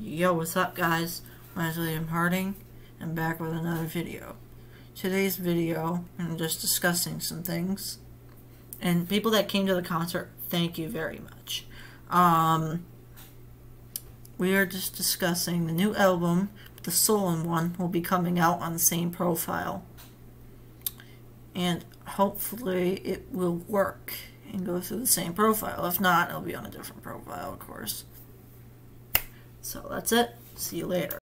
Yo, what's up guys? My name is William Harding. I'm back with another video. Today's video, I'm just discussing some things. And people that came to the concert, thank you very much. We are just discussing the new album, the Stolen One, will be coming out on the same profile. And hopefully it will work and go through the same profile. If not, it'll be on a different profile, of course. So that's it. See you later.